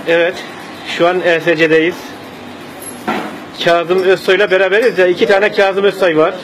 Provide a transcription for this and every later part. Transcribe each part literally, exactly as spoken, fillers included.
Evet, şu an E S C'deyiz. Kazım Özsoy'la beraberiz ya, iki tane Kazım Özsoy var.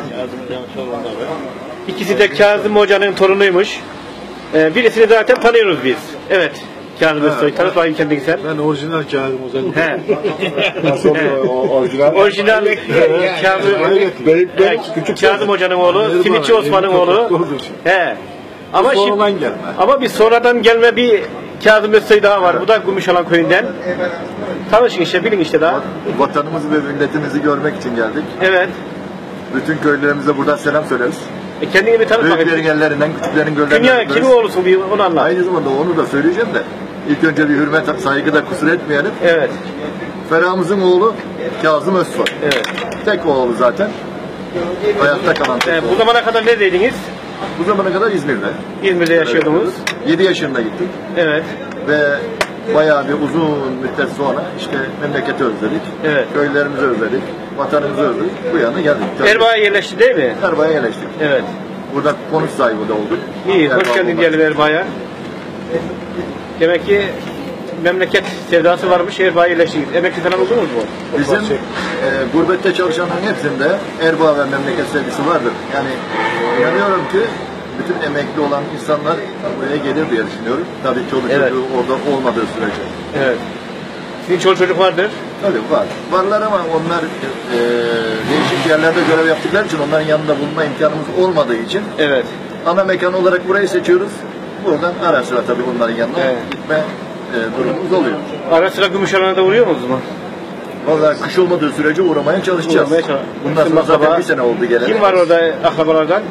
İkisi de Kazım Hoca'nın torunuymuş. Ee, birisini zaten tanıyoruz biz. Evet, Kazım Özsoy. Tanıt bakayım kendini sen. Ben orijinal Kazım Hoca'nın. He. Nasıl orijinal? Orijinal Kazım, evet, Kazım Hoca'nın oğlu, Simitçi Osman'ın oğlu. He. Ama sonradan şimdi, gelme. ama bir sonradan gelme bir Kazım Özsoy daha var. Bu da Gümüşalan köyünden. Tanışın işte, bilin işte daha. Vatanımızı ve milletimizi görmek için geldik. Evet. Bütün köylülerimize buradan selam söyleriz. E kendini bir tanıt bakayım. Büyüklerin ellerinden, küçüklerin göllerinden. Dünya kimin oğlusun bir onu anlat. Aynı zamanda onu da söyleyeceğim de ilk önce bir hürmet, saygıda kusur etmeyelim. Evet. Ferahımızın oğlu Kazım Özsoy. Evet. Tek oğlu zaten. Hayatta kalan tek E, oğlu. bu zamana kadar neredeydiniz? Bu zamana kadar İzmir'de. İzmir'de yaşıyordunuz. yedi yaşında gittik. Evet. Ve bayağı bir uzun müddet sonra işte memleketi özledik. Evet. Köylerimizi özledik. Vatanımızı özledik. Bu yana geldik. Erbaa'ya yerleşti değil mi? Erbaa'ya yerleştik. Evet. Burada konuk sahibi de olduk. İyi, Erbaa hoş geldin olmak. diyelim Erbaa'ya. Demek ki memleket sevdası varmış, Erbaa'ya yerleştiniz. Emekli falan oldunuz mu? Bizim e, gurbette çalışanların hepsinde Erbaa ve memleket sevgisi vardır. Yani inanıyorum ki bütün emekli olan insanlar buraya gelir diye düşünüyorum. Tabii çoluk Evet. çocuğu orada olmadığı sürece. Evet. Sizin çoluk çocuk vardır. Tabii var. Varlar ama onlar e, değişik yerlerde görev yaptıkları için onların yanında bulunma imkanımız olmadığı için Evet. ana mekan olarak burayı seçiyoruz. Buradan ara sıra tabii onların yanına Evet. gitme e, durumumuz oluyor. Ara sıra Gümüşhalan'a da uğruyor musunuz mu? Vallahi kış olmadığı sürece uğramaya çalışacağız. Uğramaya çalış- Bundan sonra zaten bir sene oldu geleli. Kim var orada akrabalardan?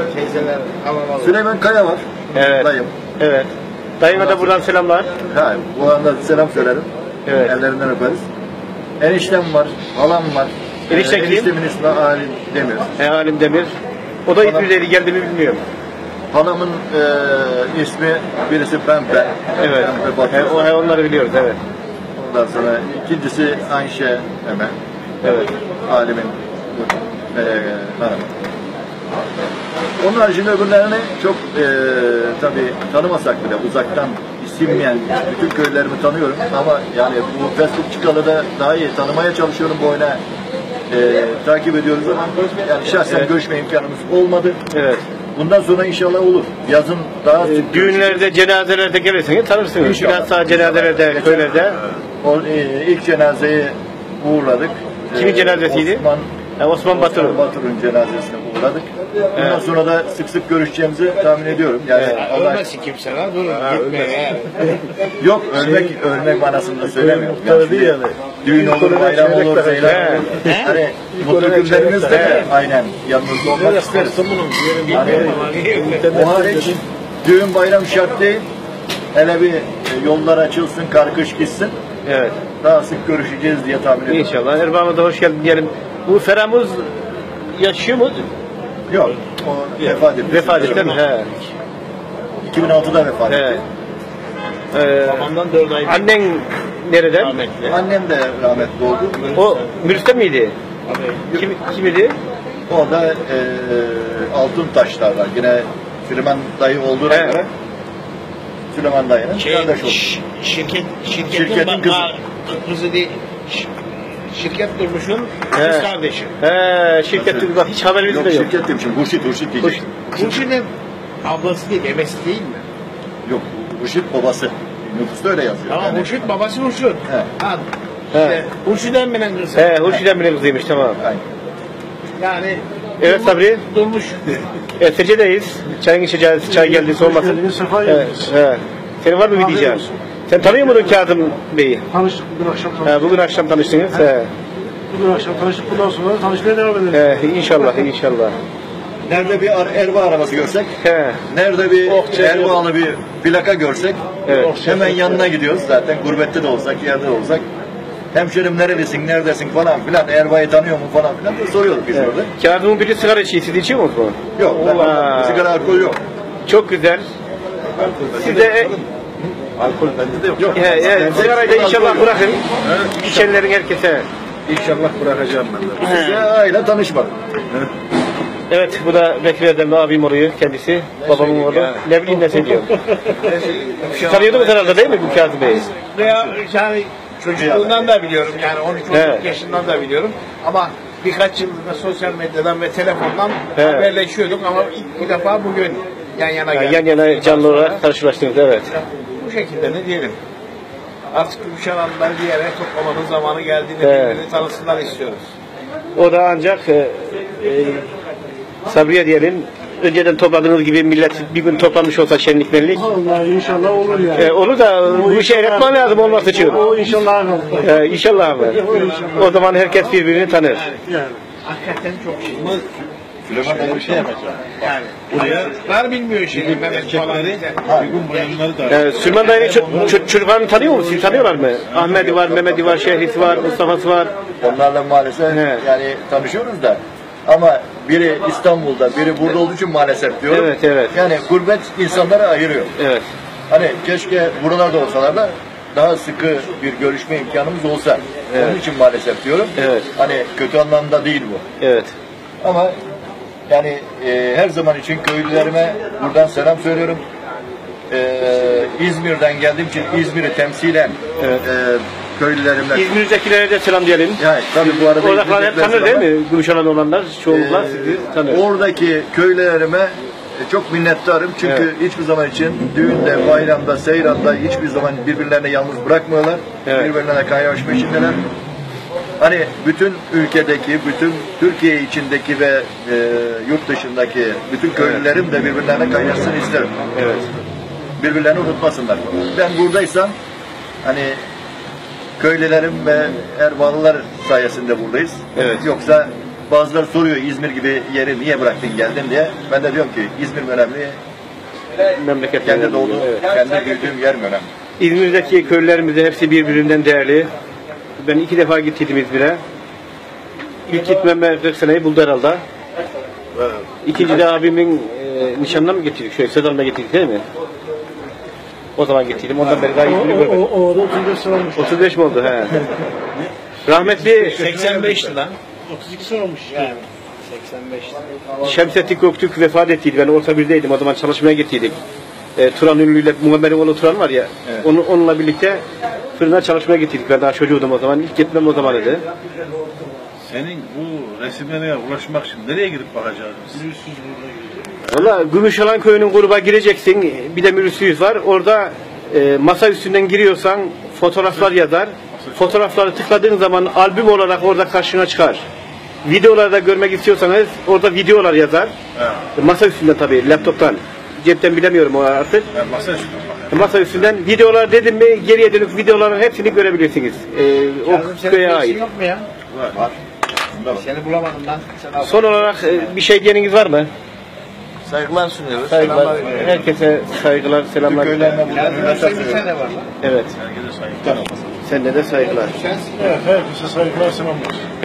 Süleyman Kaya var. Evet. Dayım. Evet. Dayına da buradan selamlar. Ha, bu anda selam söylerim. Evet. Ellerinden öperiz. Eniştem var, halam var. Enişten Ee, kim? Eniştemin ismi Ali Demir. E, Halim Demir. O da İzmir'deydi, geldi mi bilmiyorum. Halamın e, ismi birisi Pempe. Evet. Pempe Batı. E, o, he, onları biliyoruz, evet. Ondan sonra ikincisi Ayşe Ömer. Evet. Alimin e, hanımı. Onun haricinde öbürlerini çok e, tabii tanımasak bile uzaktan isimleyen bütün köylerimi tanıyorum ama yani bu Facebook çıkalı da daha iyi tanımaya çalışıyorum bu oyuna e, takip ediyoruz ama yani şahsen Evet. görüşme imkanımız olmadı. Evet. Bundan sonra inşallah olur. Yazın daha E, düğünlerde, cenazelerde gelirseniz tanırsınız. İnşallah. Biraz daha cenazelerde, Geçen- köylerde. O, e, ilk cenazeyi uğurladık. Kimin E, cenazesiydi? Osman, E, Osman Batur. Osman Batur'un cenazesine uğradık. Bundan Evet. sonra da sık sık görüşeceğimizi tahmin ediyorum. Yani Evet. Allah... Ölmesin kimse lan, durun gitme ya. Yok ölmek ölmek manasında söylemiyorum. Tabii Yani şimdi yani. düğün olur, bayram olur, çeyrek seyran He. olur. Hani mutlu günlerimizde de aynen yanınızda olmak isteriz. Hani, o hariç düğün bayram şart değil. Hele bir e, yollar açılsın, karkış gitsin. Evet. Daha sık görüşeceğiz diye tahmin ediyorum. İnşallah. Erbaa'ma da hoş geldin diyelim. Bu Feramuz yaşıyor mu? Yok. O vefat etti. Vefat etti mi? He. iki bin altıda vefat He. etti. Ee, Babamdan dört ay annen nereden? rahmetli. Annem de rahmetli oldu. O Mürüs'te miydi? Abi, Kim, kim idi? O da e, altın taşlarlar. Yine Süleyman dayı olduğuna He. göre Süleyman dayının şey, kardeş oldu. ş- şirket, şirketin, Şirketin ba- kızı. ba- kızı değil. Ş- Şirket durmuşun He. kız kardeşi. He, şirket bak hiç haberimiz Yok de yok. şirket demişim. Hurşit, Hurşit diyecek. Burçin'in ablası değil, emesi değil mi? Yok, Hurşit babası. Nüfusta öyle yazıyor. Tamam, yani. Hurşit babası Hurşit. He. Ha, He. işte Hurşit'den bilen kızı. He, Hurşit Emre'nin kızıymış, tamam. Aynen. Yani Evet Sabri. durmuş. Evet, Sece'deyiz. Çayın içeceğiz, çay geldi soğumasın. geldiniz, sefa Evet, geldiniz. he. Senin var mı bir Afiyet diyeceğin? olsun. Sen tanıyor muydun Kazım Bey'i? Tanıştık bugün akşam tanıştık. He, bugün akşam tanıştınız. He. Bugün akşam tanıştık. Bundan sonra da tanışmaya devam ederiz. He, inşallah, inşallah. Nerede bir ar- Erbaa arabası görsek, He. nerede bir Okçu. Erbaalı bir plaka görsek, Evet. hemen yanına gidiyoruz. Zaten gurbette de olsak, yerde de olsak. Hemşerim nerelisin, neredesin falan filan, Erbaa'yı tanıyor mu falan filan diye soruyorduk biz Evet. orada. Kazım'ın biri sigara içiyor, siz içiyor musunuz? Yok, ben Aa. sigara alkol yok. Çok güzel. Siz de Alkol bende de yok. Yok. he, he, sigarayı da inşallah bırakın. İçenlerin herkese. İnşallah bırakacağım ben de. Size aile tanışmadım. Evet, bu da Bekir Erdemli abim oluyor kendisi. Babamın oğlu. yani? Ne bileyim ne söylüyor. Tanıyordunuz herhalde değil mi bu Kazım Bey'i? Veya yani çocukluğundan da biliyorum. Yani on üç on dört Evet. yaşından da biliyorum. Ama birkaç yıldır da sosyal medyadan ve telefondan Evet. haberleşiyorduk ama ilk bir defa bugün yan yana Yani geldik. yan yana canlı olarak karşılaştınız, evet. Bu şekilde ne diyelim. Artık Gümüşhane'lileri bir yere toplamanın zamanı geldiğini Evet. birbirini tanısınlar istiyoruz. O da ancak e, e, Sabriye diyelim, önceden topladığınız gibi millet bir gün toplanmış olsa şenlik menlik. Vallahi inşallah olur yani. E, onu da bu işe yapman lazım olması için. O inşallah olur. E, inşallah mı? O zaman herkes birbirini tanır. Yani. Hakikaten çok şey. Süleyman bir şey yapacak. Yani buraya bilmiyor şimdi Mehmet falan. Uygun bayanları da. E, Süleyman dayının ço- ço- çocuklarını tanıyor musun? Siz tanıyorlar mı? Ahmet'i var, Mehmet'i var, Şehrisi var, Mustafa'sı var. Onlarla maalesef Evet. yani tanışıyoruz da ama biri İstanbul'da, biri burada olduğu için maalesef diyorum. Evet, evet. Yani gurbet insanları ayırıyor. Evet. Hani keşke buralarda olsalar da daha sıkı bir görüşme imkanımız olsa. Evet. Onun için maalesef diyorum. Evet. Hani kötü anlamda değil bu. Evet. Ama yani e, her zaman için köylülerime buradan selam söylüyorum. E, İzmir'den geldiğim için İzmir'i temsilen Evet. e, köylülerimle. İzmir'dekilere de selam diyelim. Yani tabii bu arada Oradakiler hep tanır değil mi? Gümüşhane'de olanlar çoğunlukla Ee, sizi tanır. Oradaki köylerime çok minnettarım çünkü Evet. hiçbir zaman için düğünde, bayramda, seyranda hiçbir zaman birbirlerine yalnız bırakmıyorlar. Evet. Birbirlerine kaynaşma içindeler. Hani bütün ülkedeki, bütün Türkiye içindeki ve e, yurt dışındaki bütün köylülerim de birbirlerine kaynaşsın isterim. Evet. Birbirlerini unutmasınlar. Ben buradaysam hani köylülerim ve Erbalılar sayesinde buradayız. Evet. Yoksa bazıları soruyor İzmir gibi yeri niye bıraktın geldin diye. Ben de diyorum ki İzmir mi önemli, Memleket kendi doğduğum, Evet. kendi büyüdüğüm yer mi önemli? İzmir'deki köylerimiz de hepsi birbirinden değerli. Ben iki defa gittiydim İzmir'e. İlk gitmeme kırk seneyi buldu herhalde. İkinci de abimin e, nişanına mı getirdik? Şöyle Sedan'la getirdik değil mi? O zaman getirdim. Ondan beri daha O, İzmir'i o, görmedim. o, o da otuz beş sene olmuş. otuz beş mi oldu? He. Rahmetli seksen beşti lan. otuz iki sene olmuş. Yani seksen beşti. Şemsettin Göktürk vefat ettiydi. Ben orta birdeydim. O zaman çalışmaya gittiydik. E, Turan ünlüyle, Muammer'in oğlu Turan var ya. Evet. Onu, onunla birlikte fırına çalışmaya gittik. Ben daha çocuğudum o zaman. İlk gitmem o zaman dedi. Senin bu resimlere ulaşmak için nereye gidip bakacağız biz? Valla Gümüşhalan köyünün gruba gireceksin. Bir de Mürüsüyüz var. Orada e, masa üstünden giriyorsan fotoğraflar yazar. Fotoğrafları tıkladığın zaman albüm olarak orada karşına çıkar. Videoları da görmek istiyorsanız orada videolar yazar. Evet. Masa üstünde tabii, laptoptan. Cepten bilemiyorum o artık. Ben masaya çıkıyorum bak. Masa üstünden videolar dedim mi geriye dönük videoların hepsini görebilirsiniz. Ee, Kazım o senin köye bir ait. işin yok mu ya? Var. Bunda var. Seni bulamadım lan. Sen al. Son olarak e, bir şey diyeniniz var mı? Saygılar sunuyoruz. Saygılar. Selamlar. Herkese saygılar, selamlar. Köylerine buradan Yani hürmetler sen bir sunuyorum. tane var lan. Evet. Herkese saygılar olsun. Sende de saygılar. Sensin. Evet, herkese saygılar selamlar.